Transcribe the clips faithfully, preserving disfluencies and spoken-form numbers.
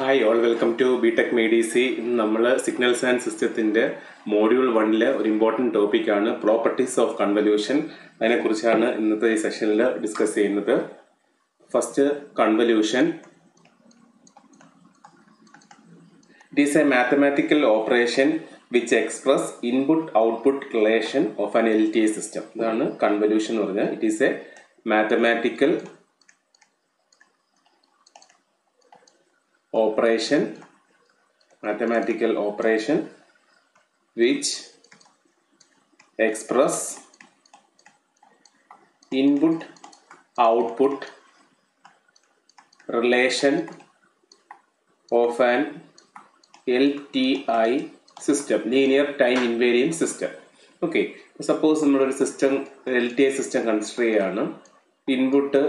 Hi all, welcome to B Tech MEDC. ഇന്ന് നമ്മൾ signals and സിസ്റ്റത്തിൻ്റെ മോഡ്യൂൾ വണ്ണിലെ ഒരു ഇമ്പോർട്ടൻറ്റ് ടോപ്പിക്കാണ് പ്രോപ്പർട്ടീസ് ഓഫ് കൺവല്യൂഷൻ. അതിനെക്കുറിച്ചാണ് ഇന്നത്തെ ഈ സെഷനിൽ ഡിസ്കസ് ചെയ്യുന്നത്. First, convolution. It is a mathematical operation which express input-output relation of an L T A system. ഇതാണ് കൺവല്യൂഷൻ എന്ന് പറഞ്ഞാൽ. It is a mathematical operation mathematical operation which express input output relation of an L T I system, linear time invariant system. Okay, suppose നമ്മളൊരു system L T I system consider ചെയ്യാണ്. Input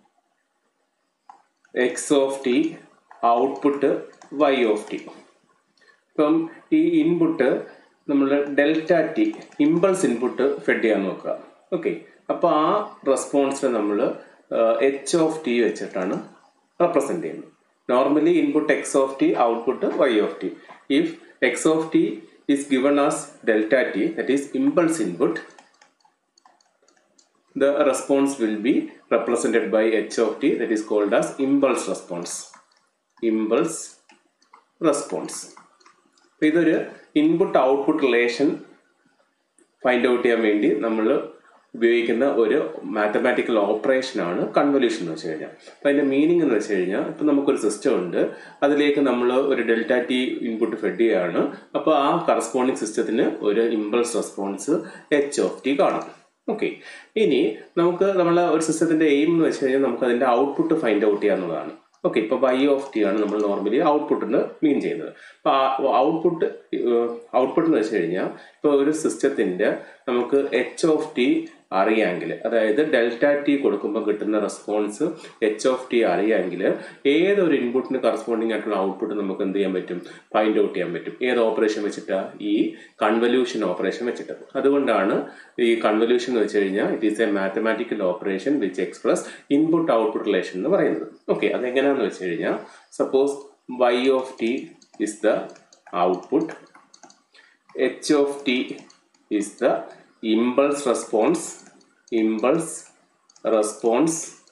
x of t, output y of t. ഇപ്പം ഈ input നമ്മൾ delta t impulse input fed ചെയ്യാൻ നോക്കുക. Okay, അപ്പോൾ ആ റെസ്പോൺസിനെ നമ്മൾ എച്ച് ഓഫ് ടി വെച്ചിട്ടാണ് റെപ്രസെൻറ്റ് ചെയ്യുന്നത്. Normally input X of t, output y of t. If x of t is given as delta t, that is impulse input, the response will be represented by h of t, that is called as impulse response. Impulse response. ഇതൊരു input output relation find out ചെയ്യാൻ വേണ്ടി നമ്മൾ ഉപയോഗിക്കുന്ന ഒരു mathematical ഓപ്പറേഷനാണ് convolution എന്ന് വെച്ച് കഴിഞ്ഞാൽ. അപ്പം അതിൻ്റെ മീനിങ് എന്ന് വെച്ച് കഴിഞ്ഞാൽ, ഇപ്പം നമുക്കൊരു സിസ്റ്റം ഉണ്ട്, അതിലേക്ക് നമ്മൾ ഒരു ഡെൽറ്റ ടി ഇൻപുട്ട് ഫെഡ് ചെയ്യുകയാണ്. അപ്പോൾ ആ കറസ്പോണ്ടിങ് സിസ്റ്റത്തിന് ഒരു impulse response h of t കാണും. ഓക്കെ, ഇനി നമുക്ക് നമ്മളെ ഒരു സിസ്റ്റത്തിൻ്റെ എയിം എന്ന് വെച്ച് കഴിഞ്ഞാൽ നമുക്ക് അതിൻ്റെ ഔട്ട്പുട്ട് ഫൈൻഡ് ഔട്ട് ചെയ്യുക എന്നുള്ളതാണ്. ഓക്കെ, ഇപ്പോൾ വൈ ഓഫ് ടി ആണ് നമ്മൾ നോർമലി ഔട്ട്പുട്ടിന് മീൻ ചെയ്യുന്നത്. അപ്പോൾ ഔട്ട്പുട്ട് ഔട്ട്പുട്ട് എന്ന് വെച്ച് കഴിഞ്ഞാൽ, ഇപ്പോൾ ഒരു സിസ്റ്റത്തിൻ്റെ നമുക്ക് എച്ച് ഓഫ് ടി അറിയാമെങ്കിൽ, അതായത് ഡെൽറ്റ ടി കൊടുക്കുമ്പോൾ കിട്ടുന്ന റെസ്പോൺസ് എച്ച് ഓഫ് ടി അറിയാമെങ്കിൽ ഏതൊരു ഇൻപുട്ടിന് കറസ്പോണ്ടിങ് ആയിട്ടുള്ള ഔട്ട്പുട്ട് നമുക്ക് എന്ത് ചെയ്യാൻ പറ്റും, ഫൈൻഡ് ഔട്ട് ചെയ്യാൻ പറ്റും. ഏത് ഓപ്പറേഷൻ വെച്ചിട്ടാ? ഈ കൺവല്യൂഷൻ ഓപ്പറേഷൻ വെച്ചിട്ട്. അതുകൊണ്ടാണ് ഈ കൺവല്യൂഷൻ എന്ന് വെച്ച് കഴിഞ്ഞാൽ it is a mathematical operation which express input output relation എന്ന് പറയുന്നത്. ഓക്കെ, അതെങ്ങനെയാണെന്ന് വെച്ച് കഴിഞ്ഞാൽ, suppose y of t is the output, h of t is the impulse response impulse response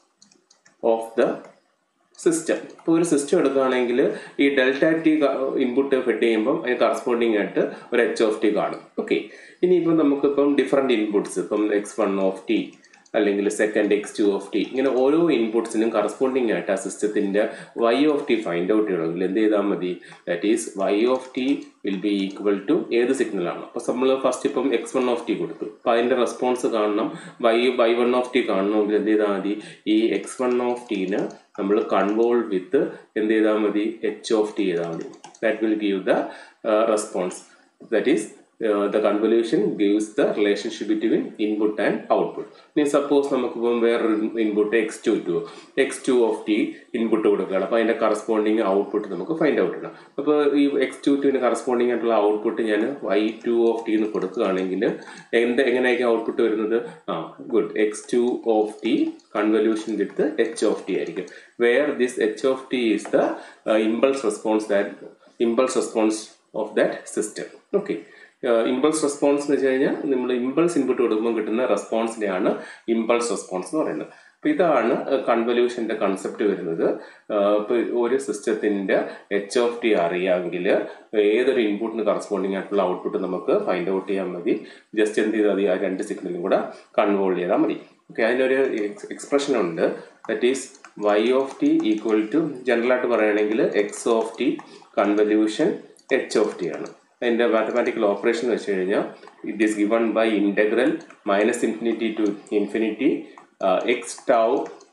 of the system. ഇപ്പോൾ ഒരു സിസ്റ്റം എടുക്കുകയാണെങ്കിൽ ഈ delta T input fed ചെയ്യുമ്പം അതിന് കറസ്പോണ്ടിങ് ആയിട്ട് ഒരു എച്ച് ഓഫ് ടി കാണും. ഓക്കെ, ഇനിയിപ്പം നമുക്കിപ്പം ഡിഫറെൻറ്റ് ഇൻപുട്ട്സ്, ഇപ്പം എക്സ് വൺ ഓഫ് ടി അല്ലെങ്കിൽ second x two of t, ഇങ്ങനെ ഓരോ ഇൻപുട്സിനും കറസ്പോണ്ടിങ് ആയിട്ട് ആ സിസ്റ്റത്തിൻ്റെ y of t find out ചെയ്യണമെങ്കിൽ എന്ത് ചെയ്താൽ മതി? That is y of T will be equal to ഏത് സിഗ്നലാണ്. അപ്പോൾ നമ്മൾ ഫസ്റ്റ് ഇപ്പം എക്സ് വൺ ഓഫ് ടി കൊടുത്തു, അപ്പോൾ അതിൻ്റെ റെസ്പോൺസ് കാണണം. Y y one of t കാണണമെങ്കിൽ എന്ത് ചെയ്താൽ മതി? ഈ എക്സ് വൺ ഓഫ് ടീന് നമ്മൾ കൺവോൾവ് വിത്ത് എന്ത് ചെയ്താൽ മതി? എച്ച് ഓഫ് ടി ചെയ്താൽ മതി. That will give the response. That is Uh, the convolution gives the relationship between input and output. Means suppose നമുക്കിപ്പം വേറൊരു input x two two x two of T input കൊടുക്കുകയാണ്. അപ്പോൾ അതിൻ്റെ corresponding output നമുക്ക് find out ചെയ്യണം. അപ്പോൾ ഈ x two ടുവിന് കറസ്പോണ്ടിങ് ആയിട്ടുള്ള ഔട്ട്പുട്ട് ഞാൻ വൈ ടു ഓഫ് ടി എന്ന് കൊടുക്കുകയാണെങ്കിൽ എന്ത് എങ്ങനെയായിരിക്കും ഔട്ട്പുട്ട് വരുന്നത്? ആ good, x two of T convolution with h of t ആയിരിക്കും. Where this h of t is the impulse response that impulse response of that system. Okay, impulse response എന്ന് വെച്ച് കഴിഞ്ഞാൽ നമ്മൾ ഇമ്പൾസ് ഇൻപുട്ട് കൊടുക്കുമ്പോൾ കിട്ടുന്ന റെസ്പോൺസിനെയാണ് impulse response എന്ന് പറയുന്നത്. അപ്പോൾ ഇതാണ് കൺവല്യൂഷൻ്റെ കൺസെപ്റ്റ് വരുന്നത്. ഇപ്പോൾ ഒരു സിസ്റ്റത്തിൻ്റെ എച്ച് ഓഫ് ടി അറിയാമെങ്കിൽ ഏതൊരു ഇൻപുട്ടിന് കറസ്പോണ്ടിങ് ആയിട്ടുള്ള ഔട്ട്പുട്ട് നമുക്ക് ഫൈൻഡ് ഔട്ട് ചെയ്യാൻ മതി. ജസ്റ്റ് എന്ത് ചെയ്താൽ മതി? ആ രണ്ട് സിഗ്നലും കൂടെ കൺവോൾവ് ചെയ്താൽ മതി. ഓക്കെ, അതിനൊരു എക്സ്പ്രഷൻ ഉണ്ട്. That is y of T equal to, ജനറലായിട്ട് പറയുകയാണെങ്കിൽ x of T convolution h of T ആണ്. അതിൻ്റെ മാത്തമാറ്റിക്കൽ ഓപ്പറേഷൻ എന്ന് വെച്ച് കഴിഞ്ഞാൽ it is given by integral minus infinity to infinity x tau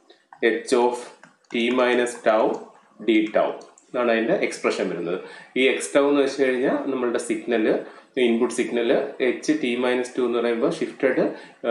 h of T minus tau d tau എന്നാണ് അതിൻ്റെ expression വരുന്നത്. ഈ എക്സ് ടൗ എന്ന് വെച്ച് കഴിഞ്ഞാൽ നമ്മളുടെ സിഗ്നല്, input signal h t minus two എന്ന് പറയുമ്പോൾ ഷിഫ്റ്റഡ്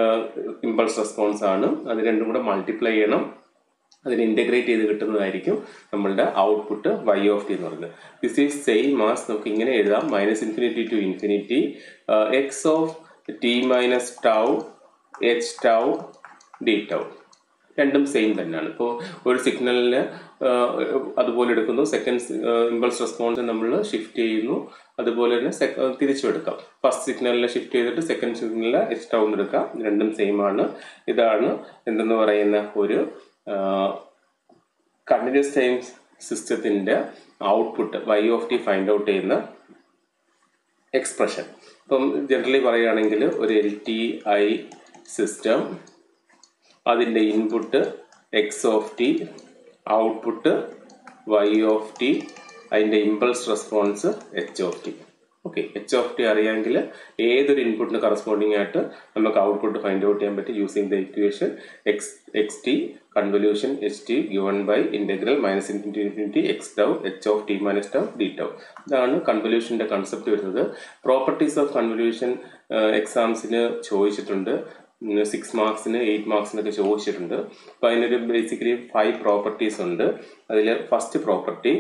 ഇമ്പൾസ് റെസ്പോൺസ് ആണ്. അത് രണ്ടും കൂടെ മൾട്ടിപ്ലൈ ചെയ്യണം. അതിന് ഇൻ്റഗ്രേറ്റ് ചെയ്ത് കിട്ടുന്നതായിരിക്കും നമ്മളുടെ ഔട്ട്പുട്ട് വൈ ഓഫ് ടി എന്ന് പറയുന്നത്. ദിസ് ഈസ് സെയിം ആസ് നമുക്ക് ഇങ്ങനെ എഴുതാം, minus infinity to infinity x of T minus tau h tau d tau. രണ്ടും സെയിം തന്നെയാണ്. ഇപ്പോൾ ഒരു സിഗ്നലിന് അതുപോലെ എടുക്കുന്നു, സെക്കൻഡ് ഇമ്പൾസ് റെസ്പോൺസ് നമ്മൾ ഷിഫ്റ്റ് ചെയ്യുന്നു, അതുപോലെ തന്നെ തിരിച്ചു എടുക്കാം. ഫസ്റ്റ് സിഗ്നലിനെ ഷിഫ്റ്റ് ചെയ്തിട്ട് സെക്കൻഡ് സിഗ്നലിനെ എക്സ്ട്രാ ഒന്ന് എടുക്കാം, രണ്ടും സെയിം ആണ്. ഇതാണ് എന്തെന്ന് പറയുന്ന ഒരു കണ്ടിന്യൂസ് ടൈം സിസ്റ്റത്തിന്റെ output y of t find out ചെയ്യുന്ന എക്സ്പ്രഷൻ. ഇപ്പം ജനറലി പറയുകയാണെങ്കിൽ ഒരു എൽ ടി ഐ സിസ്റ്റം, അതിൻ്റെ input X of t, output y of T, അതിൻ്റെ impulse response h of t. Okay, h of t അറിയാമെങ്കിൽ ഏതൊരു ഇൻപുട്ടിന് കറസ്പോണ്ടിങ് ആയിട്ട് നമുക്ക് ഔട്ട്പുട്ട് ഫൈൻഡ് ഔട്ട് ചെയ്യാൻ പറ്റും using the equation x x t convolution h t given by integral minus infinity infinity x tau h of T minus tau d tau. ഇതാണ് കൺവല്യൂഷൻ്റെ concept വരുന്നത്. പ്രോപ്പർട്ടീസ് ഓഫ് കൺവല്യൂഷൻ എക്സാംസിന് ചോദിച്ചിട്ടുണ്ട്, six മാർക്സിന് eight മാർക്സിനൊക്കെ ചോദിച്ചിട്ടുണ്ട്. അപ്പോൾ അതിനൊരു ബേസിക്കലി ഫൈവ് പ്രോപ്പർട്ടീസ് ഉണ്ട്. അതിൽ first property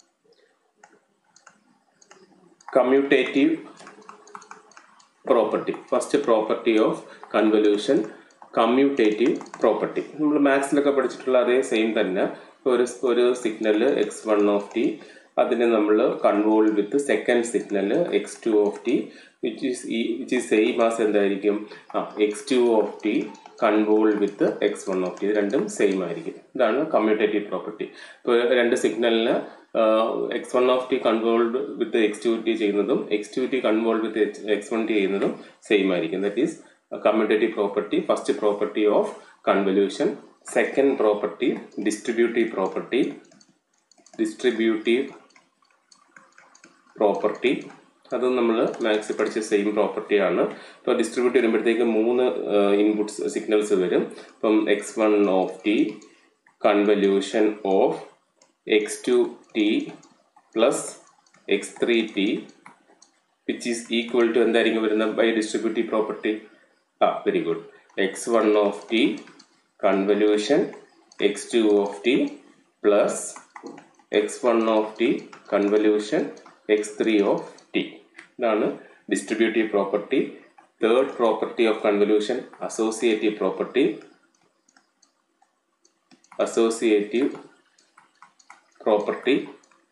commutative property. First property of convolution commutative property. നമ്മൾ മാത്സിലൊക്കെ പഠിച്ചിട്ടുള്ള അതേ സെയിം തന്നെ. ഒരു ഒരു signal X one of T, അതിനെ നമ്മൾ convolve with second signal X two of T which is ഈ വിച്ച് ഈസ് സെയിം ആസ് എന്തായിരിക്കും, ആ X two of T convolve with X one of T. ഇത് രണ്ടും സെയിം ആയിരിക്കും. ഇതാണ് കമ്മ്യൂട്ടേറ്റീവ് പ്രോപ്പർട്ടി. ഇപ്പോൾ രണ്ട് സിഗ്നലിന് X one of T convolve with X two T ചെയ്യുന്നതും X two T convolve with X one T ചെയ്യുന്നതും സെയിം ആയിരിക്കും. That is commutative property, first property of convolution. Second property distributive property. Distributive property അതും നമ്മൾ മാത്സിൽ പഠിച്ച same പ്രോപ്പർട്ടിയാണ്. ഇപ്പോൾ distribute വരുമ്പോഴത്തേക്ക് മൂന്ന് ഇൻപുട്സ് സിഗ്നൽസ് വരും. ഇപ്പം X one of T convolution of X two T plus X three T which is equal to എന്തായിരിക്കും വരുന്നത് ബൈ ഡിസ്ട്രിബ്യൂട്ടീവ് പ്രോപ്പർട്ടി? ആ very good. X one of T convolution X two of T plus X one of T convolution X three of T. ഇതാണ് distributive property. Third property of convolution associative property. Associative property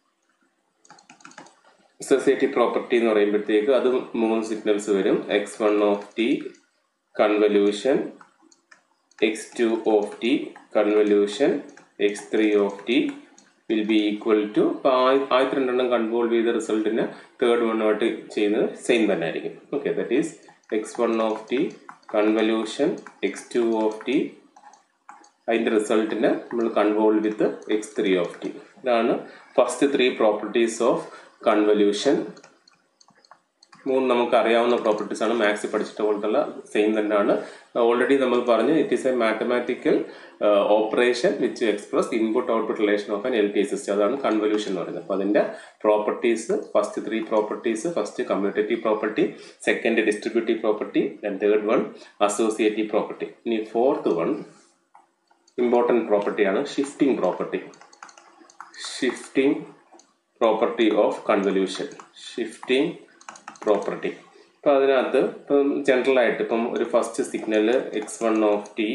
associative property എന്ന് പറയുമ്പോഴത്തേക്ക് അത് മൂന്ന് signals വരും. X one of T convolution X two of T convolution X three of T will be equal to, ഇപ്പോൾ ആദ്യത്തെ രണ്ടെണ്ണം convolve ചെയ്ത റിസൾട്ടിന് third വണ്ണുമായിട്ട് ചെയ്യുന്നത് സെയിം തന്നെ ആയിരിക്കും. Okay, that is X one of T convolution X two of T, അതിൻ്റെ റിസൾട്ടിന് നമ്മൾ convolve with X three of T. ഇതാണ് first three properties of convolution. മൂന്ന് നമുക്ക് അറിയാവുന്ന പ്രോപ്പർട്ടീസ് ആണ്, മാത്സിൽ പഠിച്ചിട്ട് പോലത്തുള്ള സെയിം തന്നെയാണ്. ഓൾറെഡി നമ്മൾ പറഞ്ഞു it is a mathematical operation which express input output relation of an L T system. അതാണ് കൺവല്യൂഷൻ എന്ന് പറയുന്നത്. അപ്പോൾ അതിൻ്റെ properties first three properties, first commutative property, second distributive property, and third one associative property. ഇനി fourth one important പ്രോപ്പർട്ടിയാണ് shifting property. Shifting property of convolution. Shifting property. ഇപ്പം അതിനകത്ത് ഇപ്പം ജനറലായിട്ട് ഇപ്പം ഒരു first signal X one of T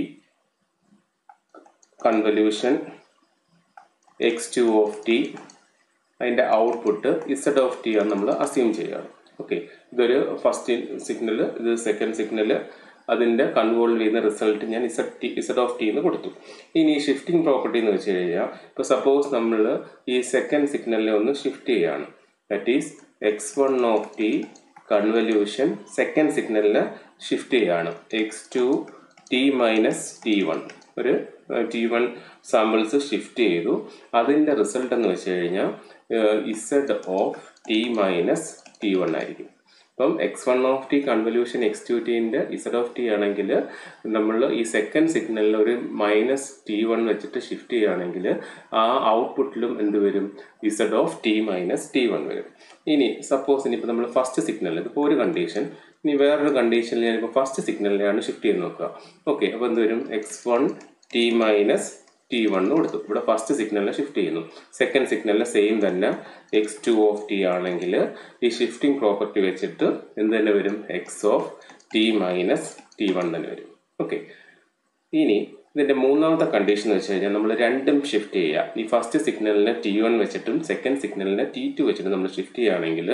convolution X two of T, അതിൻ്റെ output Z of T ആണ് നമ്മൾ അസ്യൂം ചെയ്യുകയാണ്. ഓക്കെ, ഇതൊരു ഫസ്റ്റ് സിഗ്നൽ, ഇത് സെക്കൻഡ് സിഗ്നൽ, അതിൻ്റെ കൺവോൾവ് ചെയ്യുന്ന റിസൾട്ട് ഞാൻ Z T Z of T എന്ന് കൊടുത്തു. ഇനി ഷിഫ്റ്റിംഗ് പ്രോപ്പർട്ടി എന്ന് വെച്ച് കഴിഞ്ഞാൽ ഇപ്പോൾ സപ്പോസ് നമ്മൾ ഈ സെക്കൻഡ് സിഗ്നലിനെ ഒന്ന് ഷിഫ്റ്റ് ചെയ്യുകയാണ്. That is X one of T convolution second സിഗ്നലിനെ ഷിഫ്റ്റ് ചെയ്യുകയാണ് X two T minus T one. ഒരു ടി വൺ സാമ്പിൾസ് ഷിഫ്റ്റ് ചെയ്തു. അതിൻ്റെ റിസൾട്ട് എന്ന് വെച്ച് കഴിഞ്ഞാൽ Z of T minus T one ആയിരിക്കും. അപ്പം X one of T convolution X two ടിൻ്റെ ഇസഡ് ഓഫ് ടി ആണെങ്കിൽ നമ്മൾ ഈ സെക്കൻഡ് സിഗ്നലിൽ ഒരു മൈനസ് ടി വൺ വെച്ചിട്ട് ഷിഫ്റ്റ് ചെയ്യുകയാണെങ്കിൽ ആ ഔട്ട്പുട്ടിലും എന്ത് വരും? Z of T minus T one വരും. ഇനി സപ്പോസ് ഇനിയിപ്പോൾ നമ്മൾ ഫസ്റ്റ് സിഗ്നലിൽ ഇതിപ്പോൾ ഒരു കണ്ടീഷൻ, ഇനി വേറൊരു കണ്ടീഷനിൽ ഞാനിപ്പോൾ ഫസ്റ്റ് സിഗ്നലിനെയാണ് ഷിഫ്റ്റ് ചെയ്ത് നോക്കുക. ഓക്കെ, അപ്പോൾ എന്ത് വരും? X one T minus T one കൊടുത്തു. ഇവിടെ ഫസ്റ്റ് സിഗ്നലിനെ ഷിഫ്റ്റ് ചെയ്യുന്നു. സെക്കൻഡ് സിഗ്നലിനെ സെയിം തന്നെ എക്സ് ടു ഓഫ് ടി ആണെങ്കിൽ ഈ ഷിഫ്റ്റിംഗ് പ്രോപ്പർട്ടി വെച്ചിട്ട് എന്ത് തന്നെ വരും? X of T minus T one തന്നെ വരും. ഓക്കെ, ഇനി ഇതിൻ്റെ മൂന്നാമത്തെ കണ്ടീഷൻ എന്ന് വെച്ച് കഴിഞ്ഞാൽ നമ്മൾ രണ്ടും ഷിഫ്റ്റ് ചെയ്യുക. ഈ ഫസ്റ്റ് സിഗ്നലിനെ ടി വൺ വെച്ചിട്ടും സെക്കൻഡ് സിഗ്നലിനെ ടി ടു വെച്ചിട്ടും നമ്മൾ ഷിഫ്റ്റ് ചെയ്യുകയാണെങ്കിൽ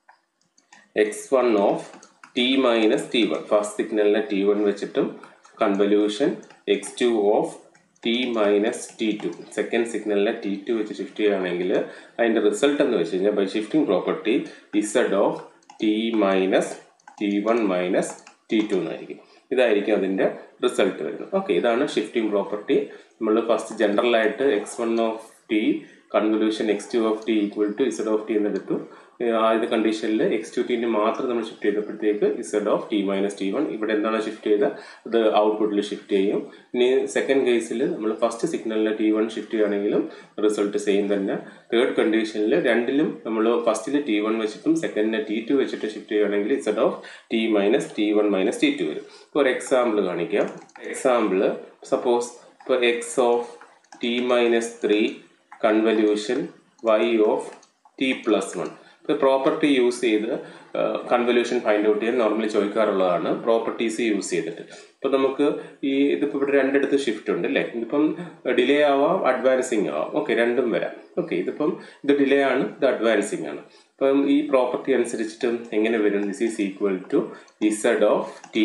X one of T minus T one, first സിഗ്നലിനെ ടി വൺ വെച്ചിട്ടും convolution X two of T minus T two, second സിഗ്നലിനെ ടി ടു വെച്ച് ഷിഫ്റ്റ് ചെയ്യുകയാണെങ്കിൽ അതിൻ്റെ റിസൾട്ട് എന്ന് വെച്ച് കഴിഞ്ഞാൽ by shifting property Z of T minus T one minus T two എന്നായിരിക്കും. ഇതായിരിക്കും അതിൻ്റെ റിസൾട്ട് വരുന്നത്. ഓക്കെ, ഇതാണ് ഷിഫ്റ്റിംഗ് പ്രോപ്പർട്ടി. നമ്മൾ first ജനറലായിട്ട് X one of T convolution X two of T equal to Z of T എന്നെടുത്തു. ആദ്യത്തെ കണ്ടീഷനിൽ X two ടീനെ മാത്രം നമ്മൾ ഷിഫ്റ്റ് ചെയ്തപ്പോഴത്തേക്ക് Z of T minus T one, ഇവിടെ എന്താണ് ഷിഫ്റ്റ് ചെയ്തത് അത് ഔട്ട്പുട്ടിൽ ഷിഫ്റ്റ് ചെയ്യും. ഇനി സെക്കൻഡ് കേസിൽ നമ്മൾ ഫസ്റ്റ് സിഗ്നലിനെ ടി വൺ ഷിഫ്റ്റ് ചെയ്യുകയാണെങ്കിലും റിസൾട്ട് സെയിം തന്നെ. തേർഡ് കണ്ടീഷനിൽ രണ്ടിലും നമ്മൾ ഫസ്റ്റിൽ ടി വൺ വെച്ചിട്ടും സെക്കൻഡിനെ ടി ടു വെച്ചിട്ട് ഷിഫ്റ്റ് ചെയ്യുകയാണെങ്കിൽ Z of T minus T one minus T two വരും. ഇപ്പോൾ ഒരു എക്സാമ്പിൾ കാണിക്കാം. എക്സാമ്പിൾ സപ്പോസ് ഇപ്പോൾ X of T minus three convolution Y of T plus one. ഇപ്പോൾ പ്രോപ്പർട്ടി യൂസ് ചെയ്ത് കൺവല്യൂഷൻ ഫൈൻഡ് ഔട്ട് ചെയ്യാൻ നോർമലി ചോദിക്കാറുള്ളതാണ്, പ്രോപ്പർട്ടീസ് യൂസ് ചെയ്തിട്ട്. ഇപ്പോൾ നമുക്ക് ഈ ഇതിപ്പോൾ ഇവിടെ രണ്ടിടത്ത് ഷിഫ്റ്റ് ഉണ്ട് അല്ലേ, ഇതിപ്പം ഡിലേ ആവാം അഡ്വാൻസിങ് ആവാം. ഓക്കെ, രണ്ടും വരാം. ഓക്കെ, ഇതിപ്പം ഇത് ഡിലേ ആണ്, ഇത് അഡ്വാൻസിങ് ആണ്. അപ്പം ഈ പ്രോപ്പർട്ടി അനുസരിച്ചിട്ട് എങ്ങനെ വരും? This is equal to Z of T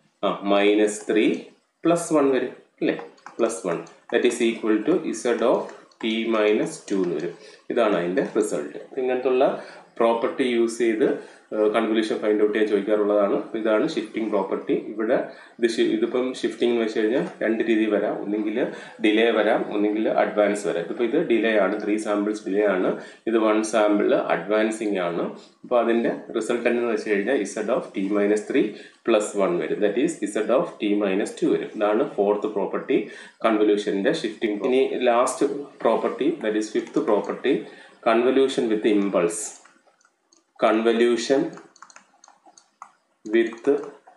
minus three plus one വരും അല്ലേ, plus one that is equal to Z of T minus two എന്ന് വരും. ഇതാണ് അതിൻ്റെ റിസൾട്ട്. ഇങ്ങനത്തുള്ള പ്രോപ്പർട്ടി യൂസ് ചെയ്ത് കൺവല്യൂഷൻ ഫൈൻഡ് ഔട്ട് ചെയ്യാൻ ചോദിക്കാറുള്ളതാണ്. ഇതാണ് ഷിഫ്റ്റിംഗ് പ്രോപ്പർട്ടി. ഇവിടെ ഇത് ഇതിപ്പം ഷിഫ്റ്റിംഗ് എന്ന് വെച്ച് കഴിഞ്ഞാൽ രണ്ട് രീതി വരാം, ഒന്നെങ്കിൽ ഡിലേ വരാം, ഒന്നെങ്കിൽ അഡ്വാൻസ് വരാം. ഇപ്പോൾ ഇത് ഡിലേ ആണ്, ത്രീ സാമ്പിൾസ് ഡിലേ ആണ്, ഇത് വൺ സാമ്പിൾ അഡ്വാൻസിങ് ആണ്. അപ്പോൾ അതിൻ്റെ റിസൾട്ട് എന്ന് വെച്ച് കഴിഞ്ഞാൽ Z of T minus three plus one വരും, that is Z of T minus two വരും. ഇതാണ് ഫോർത്ത് പ്രോപ്പർട്ടി കൺവല്യൂഷൻ്റെ ഷിഫ്റ്റിംഗ്. ഇനി last property that is fifth property convolution with impulse. Convolution with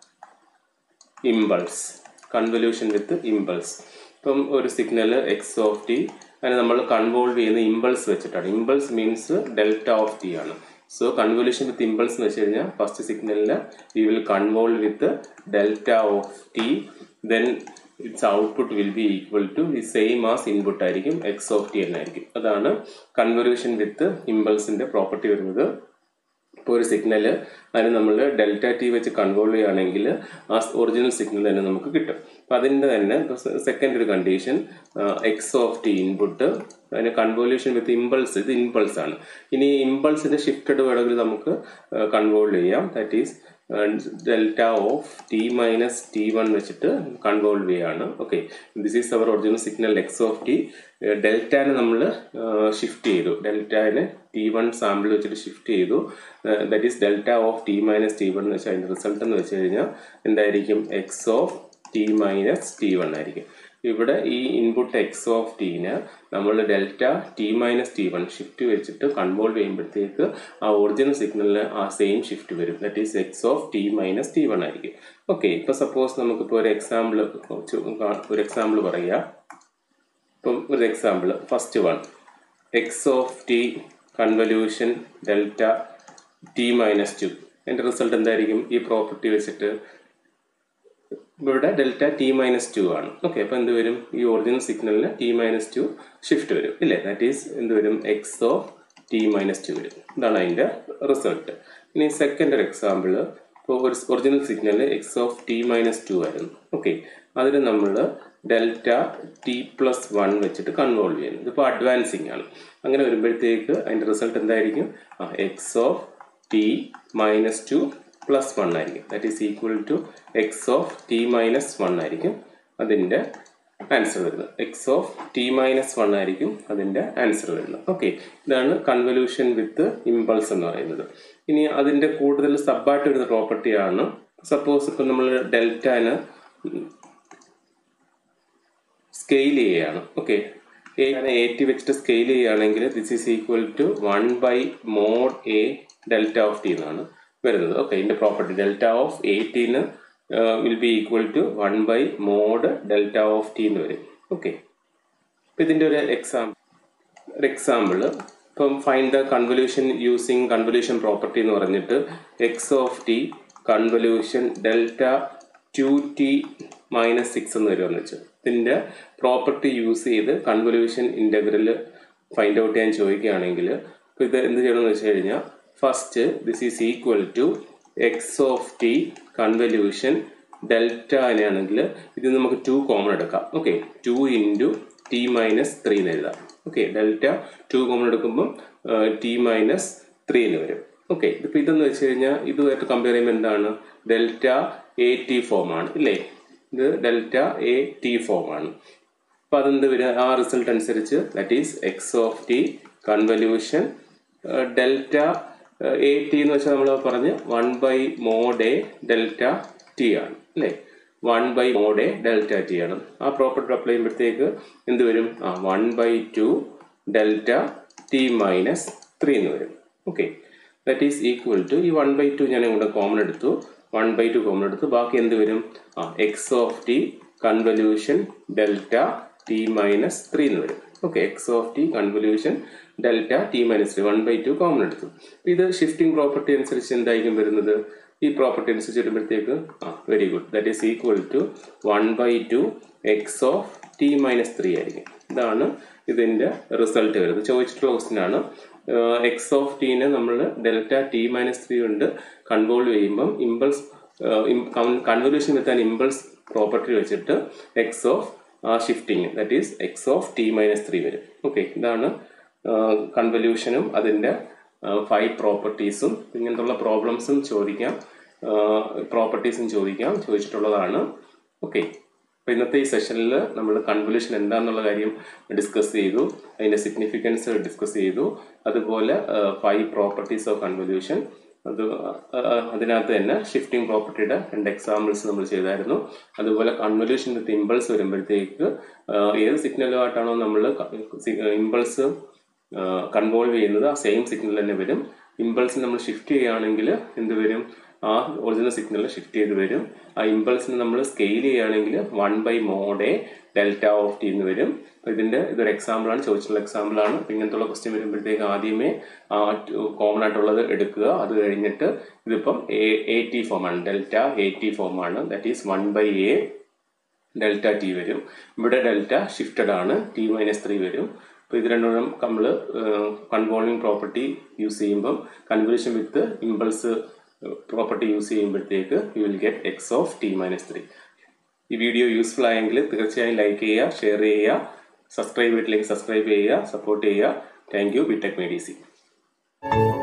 impulse, convolution with impulse. ഇപ്പം ഒരു signal X of T അതിനെ നമ്മൾ convolve ചെയ്യുന്ന ഇമ്പൾസ് വെച്ചിട്ടാണ്. Impulse means delta of T ആണ്. സോ കൺവല്യൂഷൻ വിത്ത് ഇമ്പൾസ് എന്ന് വെച്ച് കഴിഞ്ഞാൽ ഫസ്റ്റ് സിഗ്നലിന് we will convolve with delta of T, then its output will be equal to the same as input ആയിരിക്കും, എക്സ് ഓഫ് ടി എന്നായിരിക്കും. അതാണ് convolution വിത്ത് ഇമ്പൾസിൻ്റെ property വരുന്നത്. ഇപ്പോൾ ഒരു സിഗ്നൽ അതിന് നമ്മൾ ഡെൽറ്റ ടി വെച്ച് കൺവോൾവ് ചെയ്യുകയാണെങ്കിൽ ആ ഒറിജിനൽ സിഗ്നൽ തന്നെ നമുക്ക് കിട്ടും. അപ്പോൾ അതിൻ്റെ തന്നെ സെക്കൻഡ് ഒരു condition X of T input, അതിന് കൺവോല്യൂഷൻ വിത്ത് ഇമ്പൾസ്, ഇത് ഇമ്പൾസ് ആണ്. ഇനി ഇമ്പൾസിൻ്റെ ഷിഫ്റ്റഡ് വേണമെങ്കിൽ നമുക്ക് കൺവോൾവ് ചെയ്യാം, that is delta of T minus T one വെച്ചിട്ട് കൺവോൾവ് ചെയ്യാണ്. Okay, this is our original signal X of T. ഡെൽറ്റാനെ നമ്മൾ ഷിഫ്റ്റ് ചെയ്തു, ഡെൽറ്റാനെ ടി വൺ സാമ്പിൾ വെച്ചിട്ട് ഷിഫ്റ്റ് ചെയ്തു, that is delta of T minus T one എന്ന് വെച്ചാൽ അതിൻ്റെ റിസൾട്ട് എന്ന് വെച്ച് കഴിഞ്ഞാൽ എന്തായിരിക്കും? X of T minus T one ആയിരിക്കും. ഇവിടെ ഈ ഇൻപുട്ട് എക്സ് ഓഫ് ടീന് നമ്മൾ delta T minus T one shift വെച്ചിട്ട് കൺവോൾവ് ചെയ്യുമ്പോഴത്തേക്ക് ആ ഒറിജിനൽ സിഗ്നലിന് ആ സെയിം ഷിഫ്റ്റ് വരും, that is X of T minus T one ആയിരിക്കും. ഓക്കെ, ഇപ്പോൾ സപ്പോസ് നമുക്കിപ്പോൾ ഒരു എക്സാമ്പിൾ ഒരു എക്സാമ്പിൾ പറയുക. ഇപ്പം ഒരു example first one X of T convolution delta T minus two. എൻ്റെ റിസൾട്ട് എന്തായിരിക്കും? ഈ പ്രോപ്പർട്ടി വെച്ചിട്ട് ഇവിടെ ഡെൽറ്റ ടി മൈനസ് ടു ആണ്. ഓക്കെ, അപ്പോൾ എന്ത് വരും? ഈ ഒറിജിനൽ സിഗ്നലിന് ടി മൈനസ് ടു ഷിഫ്റ്റ് വരും ഇല്ലേ, ദാറ്റ് ഈസ് എന്ത് വരും? X of T minus two വരും. ഇതാണ് അതിൻ്റെ റിസൾട്ട്. ഇനി സെക്കൻഡ് ഒരു എക്സാമ്പിൾ, ഇപ്പോൾ ഒരു original signal X of T minus two ആയിരുന്നു. ഓക്കെ, അതിന് നമ്മൾ ഡെൽറ്റ ടി പ്ലസ് വൺ വെച്ചിട്ട് കൺവോൾവ് ചെയ്യുന്നു. ഇതിപ്പോൾ അഡ്വാൻസിങ് ആണ്. അങ്ങനെ വരുമ്പോഴത്തേക്ക് അതിൻ്റെ റിസൾട്ട് എന്തായിരിക്കും? ആ X of T minus two plus one ആയിരിക്കും, that is equal to X of T minus one ആയിരിക്കും അതിൻ്റെ ആൻസർ വരുന്നത്. X of T minus one ആയിരിക്കും അതിൻ്റെ ആൻസർ വരുന്നത്. ഓക്കെ, ഇതാണ് കൺവല്യൂഷൻ വിത്ത് ഇമ്പൾസ് എന്ന് പറയുന്നത്. ഇനി അതിൻ്റെ കൂടുതൽ സബ്ബായിട്ട് വരുന്ന പ്രോപ്പർട്ടിയാണ്, സപ്പോസ് ഇപ്പം നമ്മൾ ഡെൽറ്റാന് സ്കെയിൽ ചെയ്യുകയാണ്. ഓക്കെ, എ ടി വെച്ചിട്ട് സ്കെയിൽ ചെയ്യുകയാണെങ്കിൽ this is equal to one by mod a delta of T എന്നാണ് വരുന്നത്. ഓക്കെ, ഇതിൻ്റെ പ്രോപ്പർട്ടി ഡെൽറ്റ ഓഫ് എയ്റ്റീന് will be equal to one by mod delta of T എന്ന് വരും. ഓക്കെ, ഇപ്പം ഇതിൻ്റെ ഒരു എക്സാമ്പിൾ ഒരു എക്സാമ്പിൾ ഇപ്പം find the convolution using convolution property എന്ന് പറഞ്ഞിട്ട് X of T convolution delta two T minus six എന്ന് വരുമെന്ന് വെച്ചു. ഇതിൻ്റെ പ്രോപ്പർട്ടി യൂസ് ചെയ്ത് കൺവല്യൂഷൻ ഇൻ്റഗ്രൽ ഫൈൻഡ് ഔട്ട് ചെയ്യാൻ ചോദിക്കുകയാണെങ്കിൽ ഇപ്പോൾ ഇത് എന്ത് ചെയ്യണമെന്ന് വെച്ച് കഴിഞ്ഞാൽ first this is equal to X of T convolution delta ആണെങ്കിൽ ഇത് നമുക്ക് ടു കോമൺ എടുക്കാം. Okay, two into T minus three എന്ന് എഴുതാം. ഓക്കെ, ഡെൽറ്റ ടു കോമൺ എടുക്കുമ്പം ടി മൈനസ് ത്രീ എന്ന് വരും. ഓക്കെ, ഇതിപ്പോൾ ഇതെന്ന് വെച്ച് കഴിഞ്ഞാൽ ഇതുമായിട്ട് കമ്പയർ ചെയ്യുമ്പോൾ എന്താണ്, ഡെൽറ്റ എ ടി ഫോമാണ് ഇല്ലേ, ഇത് ഡെൽറ്റ എ ടി ഫോമാണ്. അപ്പോൾ അതെന്ത് വരിക, ആ റിസൾട്ട് അനുസരിച്ച് that is X of T convolution delta a T എന്ന് വെച്ചാൽ നമ്മൾ പറഞ്ഞ് one by mod a delta T ആണ് അല്ലേ, one by mod a delta T ആണ്. ആ പ്രോപ്പർട്ടി അപ്ലൈ ചെയ്യുമ്പോഴത്തേക്ക് എന്ത് വരും, ആ one by two delta T minus three എന്ന് വരും. Okay, that is equal to ഈ വൺ ബൈ ടു ഞാൻ ഇവിടെ കോമൺ എടുത്തു, വൺ ബൈ ടു കോമൺ എടുത്തു, ബാക്കി എന്ത് വരും, ആ X of T convolution delta T minus three എന്ന് വരും. Okay, X of T convolution delta T minus three one by two common എടുത്തു. ഇത് ഷിഫ്റ്റിംഗ് പ്രോപ്പർട്ടി അനുസരിച്ച് എന്തായിരിക്കും വരുന്നത്, ഈ പ്രോപ്പർട്ടി അനുസരിച്ച് വരുമ്പോഴത്തേക്ക് ആ very good, that is equal to one by two X of T minus three ആയിരിക്കും. ഇതാണ് ഇതിൻ്റെ റിസൾട്ട് വരുന്നത്. ചോദിച്ചിട്ടുള്ള ക്വസ്റ്റ്യൻ ആണ്. എക്സ് ഓഫ് ടീനെ നമ്മൾ ഡെൽറ്റ ടി മൈനസ് ത്രീ കൊണ്ട് കൺവോൾവ് ചെയ്യുമ്പം impulse convolution with impulse property വെച്ചിട്ട് x of shifting that is X of T minus three വരും. ഓക്കെ, ഇതാണ് കൺവല്യൂഷനും അതിൻ്റെ ഫൈവ് പ്രോപ്പർട്ടീസും ഇങ്ങനത്തുള്ള പ്രോബ്ലംസും ചോദിക്കാം, പ്രോപ്പർട്ടീസും ചോദിക്കാം, ചോദിച്ചിട്ടുള്ളതാണ്. ഓക്കെ, അപ്പോൾ ഇന്നത്തെ ഈ സെഷനിൽ നമ്മൾ കൺവല്യൂഷൻ എന്താണെന്നുള്ള കാര്യം ഡിസ്കസ് ചെയ്തു, അതിൻ്റെ സിഗ്നിഫിക്കൻസ് ഡിസ്കസ് ചെയ്തു, അതുപോലെ ഫൈവ് പ്രോപ്പർട്ടീസ് ഓഫ് കൺവല്യൂഷൻ, അത് അതിനകത്ത് തന്നെ ഷിഫ്റ്റിംഗ് പ്രോപ്പർട്ടിയുടെ രണ്ട് എക്സാമ്പിൾസ് നമ്മൾ ചെയ്തായിരുന്നു. അതുപോലെ കൺവല്യൂഷൻ വിത്ത് ഇമ്പൾസ് വരുമ്പോഴത്തേക്ക് ഏത് സിഗ്നലുമായിട്ടാണോ നമ്മൾ ഇമ്പൾസ് കൺവോൾവ് ചെയ്യുന്നത് ആ സെയിം സിഗ്നൽ തന്നെ വരും. ഇമ്പൾസിന് നമ്മൾ ഷിഫ്റ്റ് ചെയ്യുകയാണെങ്കിൽ എന്ത് വരും, ആ ഒറിജിനൽ സിഗ്നൽ ഷിഫ്റ്റ് ചെയ്ത് വരും. ആ ഇമ്പൾസിന് നമ്മൾ സ്കെയിൽ ചെയ്യുകയാണെങ്കിൽ one by mod a delta of T എന്ന് വരും. അപ്പോൾ ഇതിൻ്റെ ഇതൊരു എക്സാമ്പിളാണ്, ചോദിച്ചിട്ടുള്ള എക്സാമ്പിളാണ്. അപ്പോൾ ഇങ്ങനത്തുള്ള ക്വസ്റ്റ്യൻ വരുമ്പോഴത്തേക്ക് ആദ്യമേ ആ കോമൺ ആയിട്ടുള്ളത് എടുക്കുക. അത് കഴിഞ്ഞിട്ട് ഇതിപ്പം എ എ ടി ഫോമാണ്, ഡെൽറ്റ എ ടി ഫോമാണ്, that is one by a delta t വരും. ഇവിടെ ഡെൽറ്റ ഷിഫ്റ്റഡ് ആണ്, ടി മൈനസ് ത്രീ വരും. അപ്പോൾ ഇത് രണ്ടും നമ്മൾ കൺവോൾവിംഗ് പ്രോപ്പർട്ടി യൂസ് ചെയ്യുമ്പം convolution with impulse property use ചെയ്യുമ്പോഴത്തേക്ക് you will get x of T minus three. ഈ വീഡിയോ യൂസ്ഫുൾ ആയെങ്കിൽ തീർച്ചയായും ലൈക്ക് ചെയ്യുക, ഷെയർ ചെയ്യുക, സബ്സ്ക്രൈബ് ചെയ്തിട്ടില്ലെങ്കിൽ സബ്സ്ക്രൈബ് ചെയ്യുക, സപ്പോർട്ട് ചെയ്യുക. Thank you. BTech Medici.